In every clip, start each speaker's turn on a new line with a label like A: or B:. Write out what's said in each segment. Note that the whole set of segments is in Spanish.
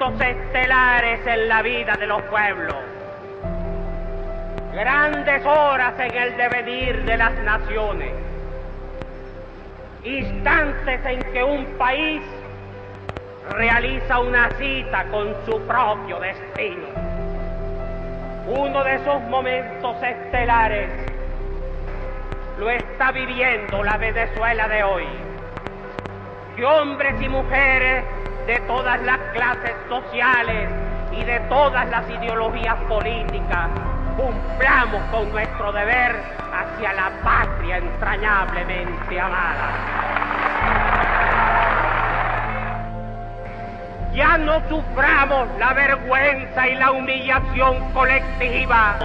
A: momentos estelares en la vida de los pueblos, grandes horas en el devenir de las naciones, instantes en que un país realiza una cita con su propio destino. Uno de esos momentos estelares lo está viviendo la Venezuela de hoy, que hombres y mujeres de todas las clases sociales y de todas las ideologías políticas cumplamos con nuestro deber hacia la patria entrañablemente amada. Ya no suframos la vergüenza y la humillación colectiva.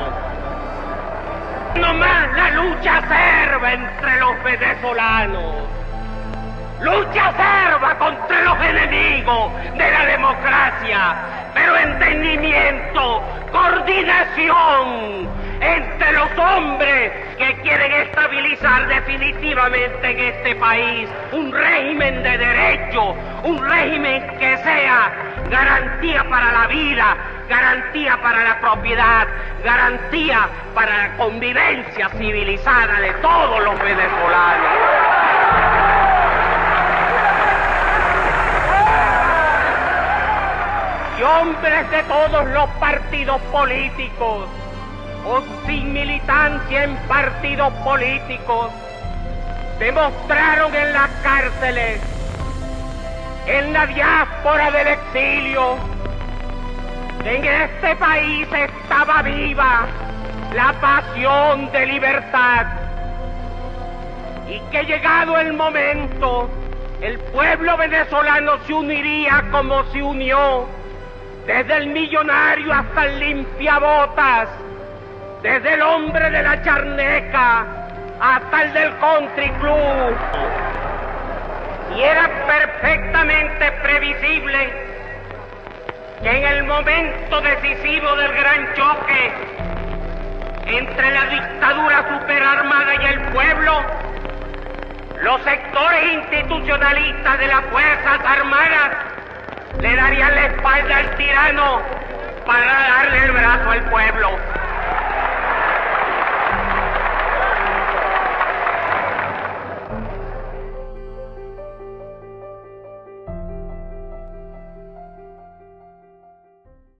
A: No más la lucha acerba entre los venezolanos. Lucha acerba contra los enemigos de la democracia, pero entendimiento, coordinación entre los hombres que quieren estabilizar definitivamente en este país un régimen de derecho, un régimen que sea garantía para la vida, garantía para la propiedad, garantía para la convivencia civilizada de todos los venezolanos. Y hombres de todos los partidos políticos, o sin militancia en partidos políticos, demostraron en las cárceles, en la diáspora del exilio, que en este país estaba viva la pasión de libertad, y que llegado el momento, el pueblo venezolano se uniría como se unió, desde el millonario hasta el limpiabotas, desde el hombre de la charneca hasta el del country club. Y era perfectamente previsible que en el momento decisivo del gran choque entre la dictadura superarmada y el pueblo, los sectores institucionalistas de las Fuerzas Armadas le darían la espalda al tirano para darle el brazo al pueblo.